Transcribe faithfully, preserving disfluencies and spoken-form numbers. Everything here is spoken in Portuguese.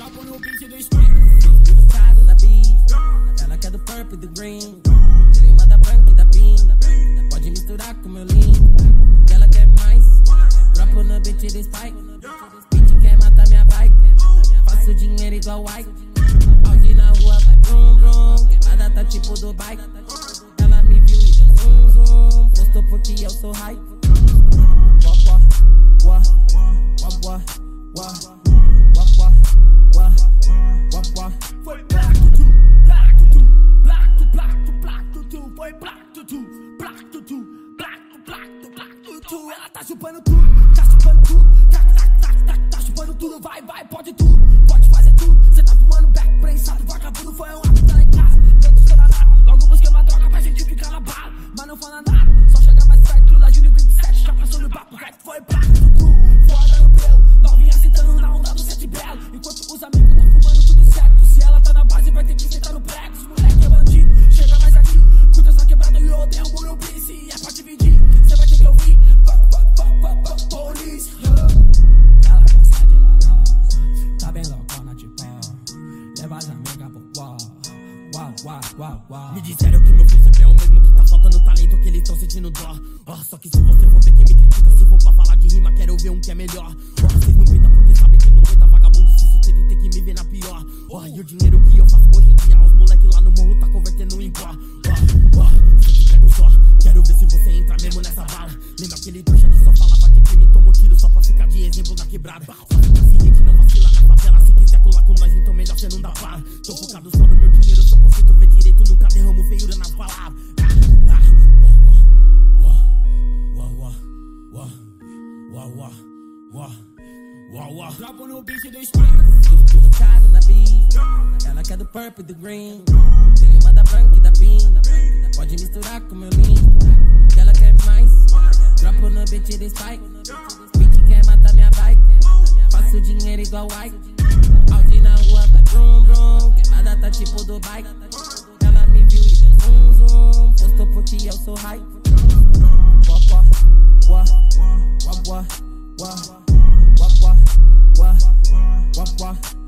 Dropo no beat do Spike. Do Thiago da beat. Ela quer do purple e do green. Tem uma da branca e da pink. Pode misturar com meu lean. Ela quer mais. Dropo no beat do Spike. Beat quer matar minha bike. Faço dinheiro igual White. Audi na rua vai brum brum. Queimada tá tipo do bike. Ela me viu e deu zoom zoom. Postou porque eu sou hype. Wah wah wah wah wah wah wah wah. Foi black tutu, black tutu, black tu, black tu, black tutu. Foi black tutu, black tutu, black tu, black tu, black tutu. Ela tá chupando tudo, tá chupando tudo, tá, tá, tá, tá, tá chupando tudo. Vai, vai, pode tudo, pode fazer tudo. Cê tá fumando back, prensado, vagabundo. Foi um ato, tá lá em casa, não tô chorando nada. Logo busquei uma droga pra gente ficar na bala, mas não fala nada. Só chegar mais perto, lá de vinte e sete, já passou no papo reto. Foi black tutu, foda no pelo, novinha sentando na onda do sete belo. Enquanto os amigos tão fumando tudo certo. Se ela tá na base, vai ter que sentar no prego. Os moleque é bandido, chega mais aqui. Curta essa quebrada e eu odeio o meu piece. E é pra dividir, cê vai ter que ouvir. Fuck, fuck, fuck, fuck, fuck, police. Ela gosta de laló, tá bem loucona de pó. Leva as amigas pro pó. Uau, uau, uau, uau. Me disseram que meu príncipe é o mesmo, que tá faltando talento, que eles tão sentindo dó. Ó, só que se você for ver quem me critica, se for pra falar de rima, quero ver um que é melhor. Ó, vocês não aguentam porque sabem que não aguenta vagabundo. Se isso tem que me ver na pior. Ó, e o dinheiro que eu faço hoje em dia, os moleque lá no morro tá convertendo em pó. Ó, ó, se eu te pego só, quero ver se você entra mesmo nessa bala. Lembra aquele trouxa que só falava de crime, tomou tiro só pra ficar de exemplo na quebrada. Só fica ciente, não vacila na favela. Se quiser colar com nós, então melhor cê não dá bala. Tô focado só no meu dinheiro, só consigo ver direito, nunca derramo feiura nas palavras. Ah, ah, ó, ó, ó, ó, ó, ó, ó, ó, ó. Dropo no beat do Spike. Do Thiago da beat. Ela quer do purple e do green. Tem uma da branca e da pink. Pode misturar com meu lean. Ela quer mais. Dropo no beat do Spike. Beat quer matar minha bike. Faço dinheiro igual White. Audi na rua vai brum brum. Queimada tá tipo do bike. Ela me viu e deu zoom zoom. Postou porque eu sou hype. Wah wah wah wah wah wah wah wah wah wah wah.